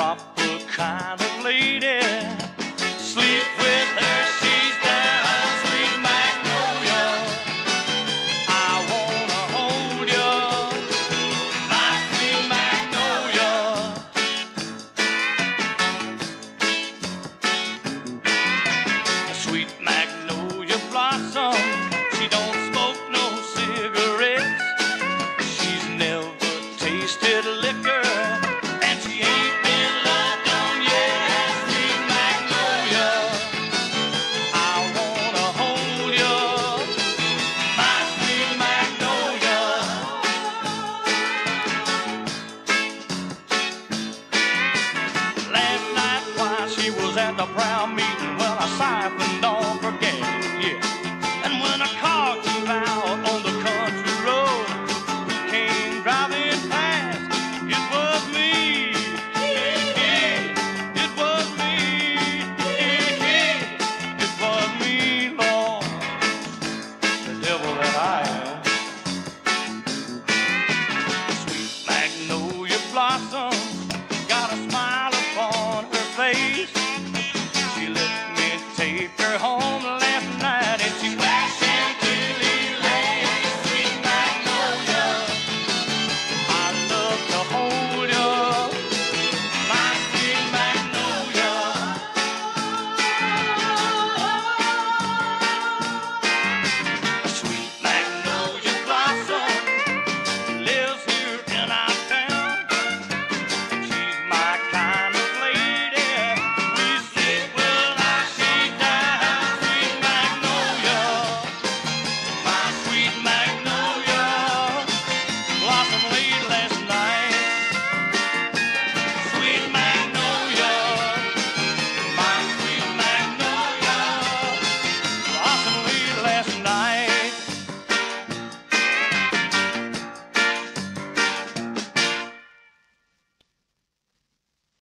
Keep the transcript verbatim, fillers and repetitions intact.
proper kind of lady. Sleep with her, she's down, sweet magnolia. I wanna hold you, my sweet magnolia. A sweet magnolia blossom, she don't smoke no cigarettes. She's never tasted liquor, and she ain't been loved on yet. Sweet magnolia, I wanna hold you, my sweet magnolia. Last night while she was at the proud